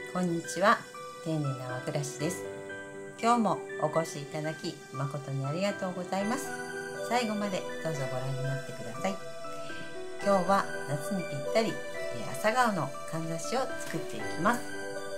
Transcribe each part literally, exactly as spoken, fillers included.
こんにちは。丁寧な和暮らしです。今日もお越しいただき誠にありがとうございます。最後までどうぞご覧になってください。今日は夏にぴったり朝顔のかんざしを作っていきます。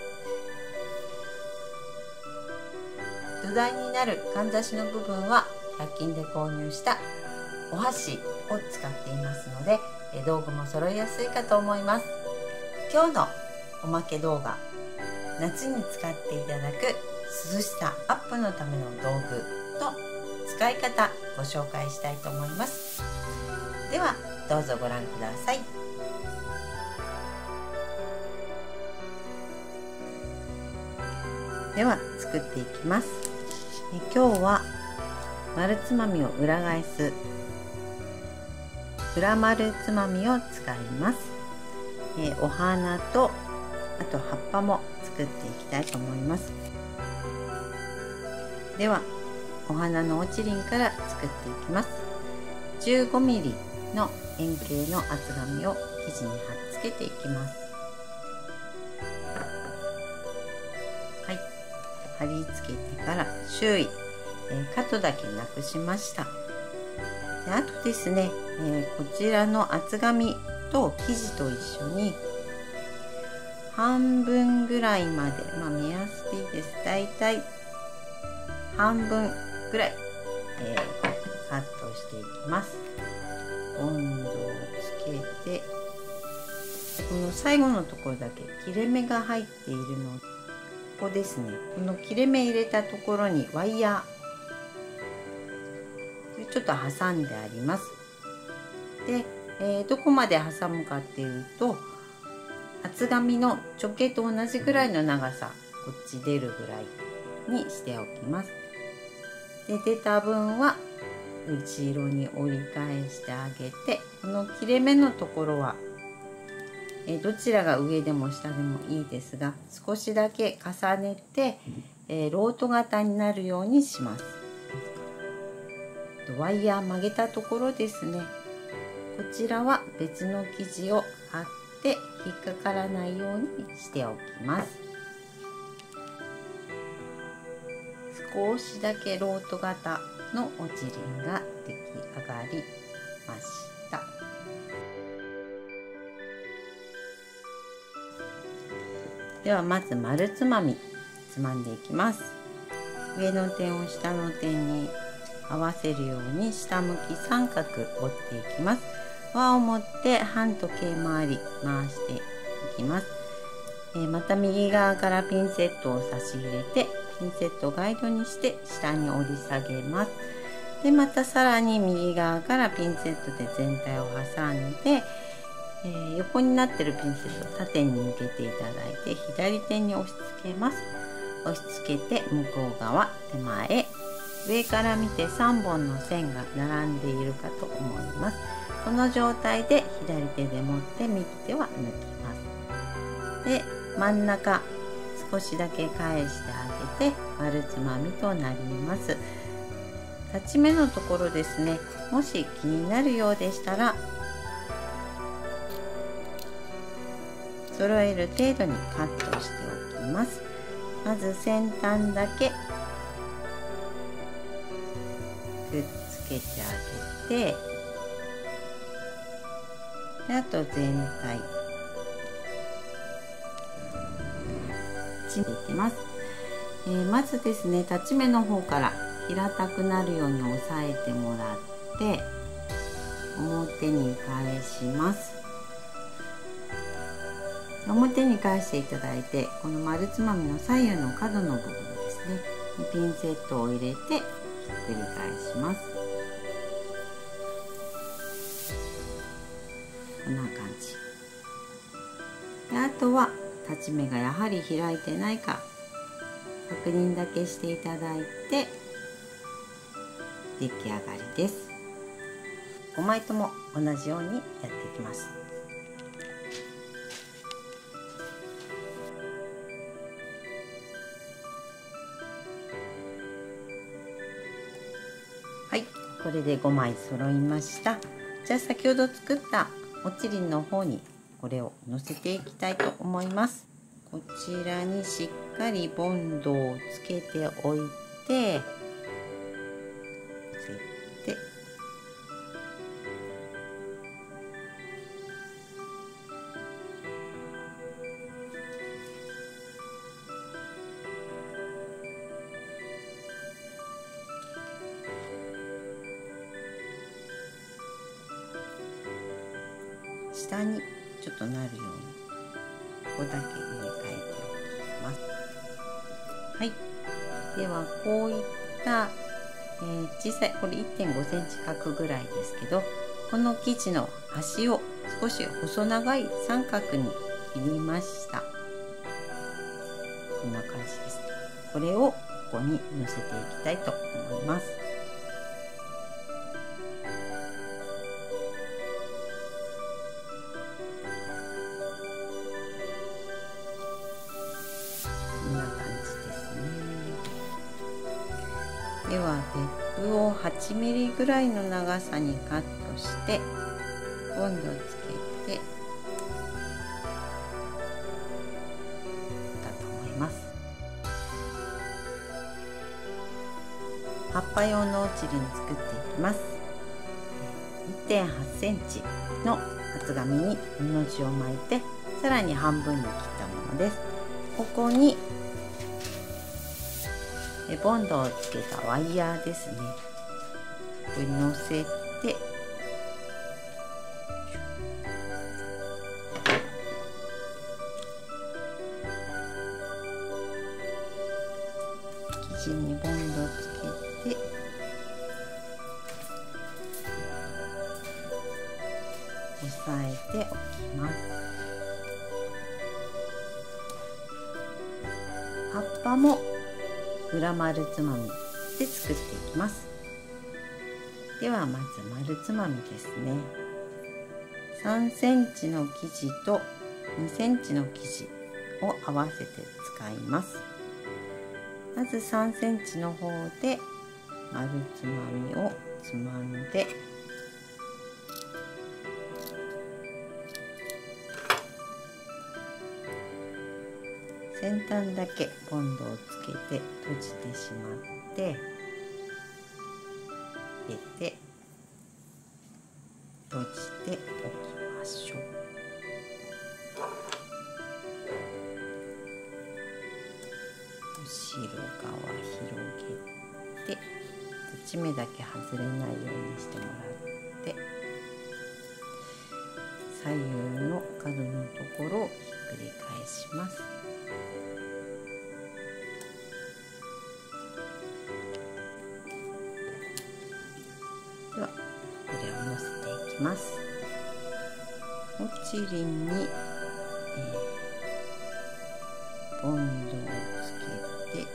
土台になるかんざしの部分はひゃく均で購入したお箸を使っていますので、道具も揃いやすいかと思います。今日のおまけ動画、夏に使っていただく涼しさアップのための道具と使い方ご紹介したいと思います。ではどうぞご覧ください。では作っていきます。今日は丸つまみを裏返す裏丸つまみを使います。えお花とあと葉っぱも作っていきたいと思います。ではお花の落ち輪から作っていきます。じゅうごミリの円形の厚紙を生地に貼っつけていきます。はい、貼り付けてから周囲、えー、カットだけなくしました。であとですね、えー、こちらの厚紙と生地と一緒に半分ぐらいまで、まあ目安でいいです。だいたい半分ぐらい、えー、カットしていきます。温度をつけて、この最後のところだけ切れ目が入っているの、ここですね。この切れ目入れたところにワイヤーちょっと挟んであります。で、えー、どこまで挟むかっていうと、厚紙の直径と同じぐらいの長さ、こっち出るぐらいにしておきます。で出た分は後ろに折り返してあげて、この切れ目のところはえどちらが上でも下でもいいですが、少しだけ重ねて、えー、ロート型になるようにします。ワイヤー曲げたところですね、こちらは別の生地を貼って引っかからないようにしておきます。少しだけロート型の落ち輪が出来上がりました。ではまず丸つまみつまんでいきます。上の点を下の点に合わせるように下向き三角折っていきます。輪を持って半時計回り回していきます。えー、また右側からピンセットを差し入れて、ピンセットをガイドにして下に折り下げます。でまたさらに右側からピンセットで全体を挟んで、えー、横になってるピンセットを縦に向けていただいて左手に押し付けます。押し付けて向こう側手前、上から見てさんぼんの線が並んでいるかと思います。この状態で左手で持って右手は抜きます。で真ん中少しだけ返してあげて丸つまみとなります。立ち目のところですね、もし気になるようでしたら揃える程度にカットしておきます。まず先端だけくっつけてあげて、であと全体ちっていきます。えー、まずですね、立ち目の方から平たくなるように押さえてもらって表に返します。表に返していただいて、この丸つまみの左右の角の部分ですね、ピンセットを入れてひっくり返します。こんな感じで、あとは立ち目がやはり開いてないか確認だけしていただいて出来上がりです。ごまいとも同じようにやっていきます。はい、これでごまい揃いました。じゃあ先ほど作ったおちりんの方にこれを乗せていきたいと思います。 こちらにしっかりボンドをつけておいて、せて下にちょっとなるようにここだけ入れ替えておきます。はい、ではこういった、えー、小さいこれ いってんごセンチ角ぐらいですけど、この生地の端を少し細長い三角に切りました。こんな感じです。これをここに乗せていきたいと思います。では別府をはちミリぐらいの長さにカットしてボンドをつけてだと思います。葉っぱ用のおちりに作っていきます。 いってんはちセンチの厚紙に布地を巻いてさらに半分に切ったものです。ここにボンドをつけたワイヤーですね。ここに乗せて生地にボンドをつけて押さえておきます。葉っぱも裏丸つまみで作っていきます。ではまず丸つまみですね。さんセンチの生地とにセンチの生地を合わせて使います。まずさんセンチの方で丸つまみをつまんで先端だけボンドをつけて閉じてしまって入れて閉じておきましょう。後ろ側広げて立ち目だけ外れないようにしてもらって左右の角のところをひっくり返します。ではこれをのせていきます。おちりに、えー、ボンドをつけて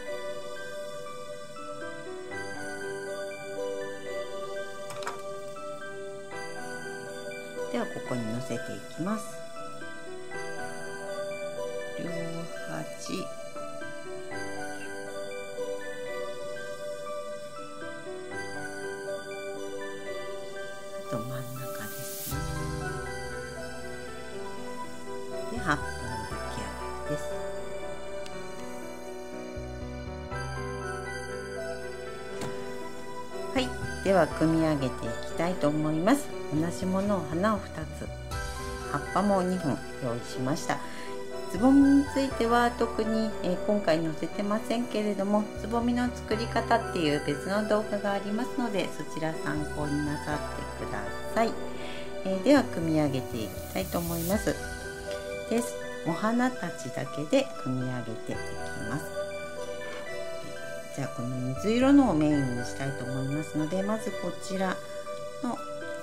ではここにのせていきます。両端と真ん中ですね。で葉っぱの出来上がりです。はい、では組み上げていきたいと思います。同じものを花をふたつ、葉っぱもにほん用意しました。つぼみについては特に、えー、今回載せてませんけれども、つぼみの作り方っていう別の動画がありますので、そちら参考になさってください。えー、では組み上げていきたいと思います。です。お花たちだけで組み上げていきます。じゃあこの水色のをメインにしたいと思いますので、まずこちらの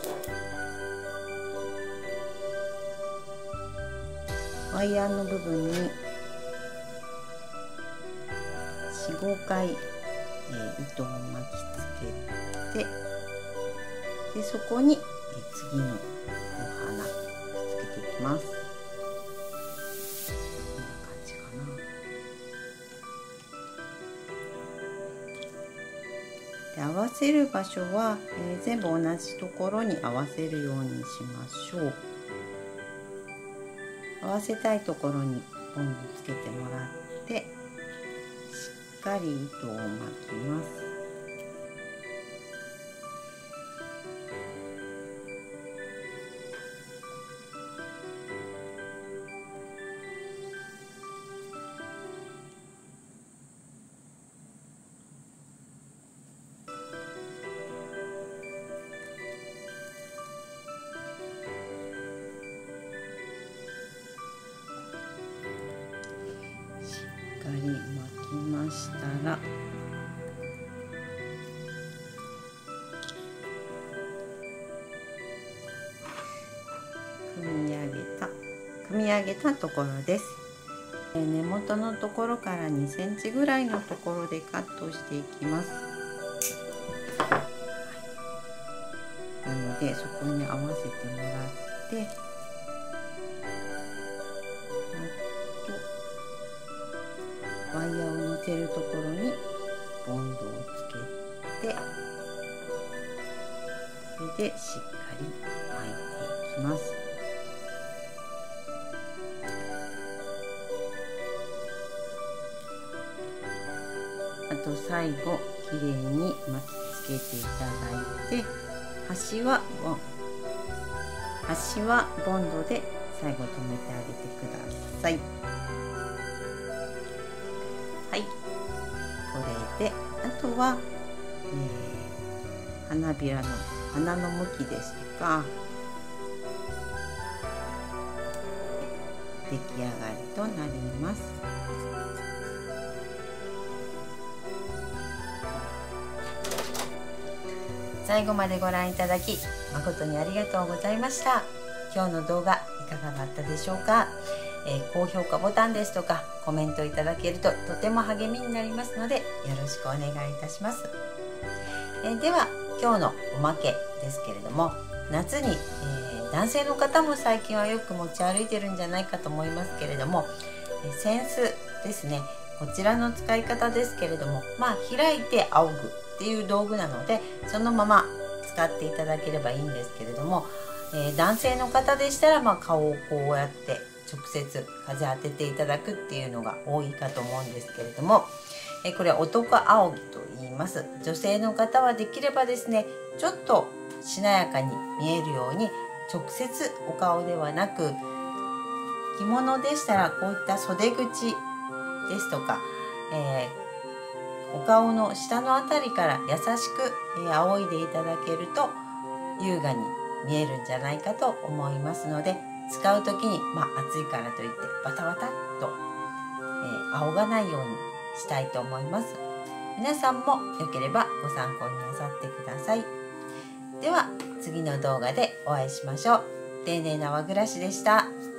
ワイヤーの部分によん、ごかい、えー、糸を巻きつけて、でそこに、えー、次のお花くっつけていきます。こんな感じかな。で合わせる場所は、えー、全部同じところに合わせるようにしましょう。合わせたいところにボンドつけてもらってしっかり糸を巻きます。しっかり巻きましたら、組み上げた組み上げたところです。根元のところからにセンチぐらいのところでカットしていきます。なのでそこに合わせてもらって、ワイヤーを乗せるところにボンドをつけて、それでしっかり巻いていきます。あと最後きれいに巻きつけていただいて、端はボン端はボンドで最後留めてあげてください。はい、これであとは、えー、花びらの花の向きですとか出来上がりとなります。最後までご覧いただき誠にありがとうございました。今日の動画いかがだったでしょうか。えー、高評価ボタンですとかコメントいただけるととても励みになりますのでよろしくお願いいたします。えー、では今日のおまけですけれども、夏に、えー、男性の方も最近はよく持ち歩いてるんじゃないかと思いますけれども、えー、扇子ですね。こちらの使い方ですけれども、まあ開いて仰ぐっていう道具なのでそのまま使っていただければいいんですけれども、えー、男性の方でしたらまあ顔をこうやって直接風当てていただくっていうのが多いかと思うんですけれども、えー、これは男仰ぎと言います。女性の方はできればですね、ちょっとしなやかに見えるように直接お顔ではなく、着物でしたらこういった袖口ですとか、えー、お顔の下のあたりから優しく、えー、仰いでいただけると優雅に見えるんじゃないかと思いますので、使う時に、まあ、暑いからといってバタバタっと、えー、仰がないようにしたいと思います。皆さんもよければご参考になさってください。では次の動画でお会いしましょう。丁寧な和暮らしでした。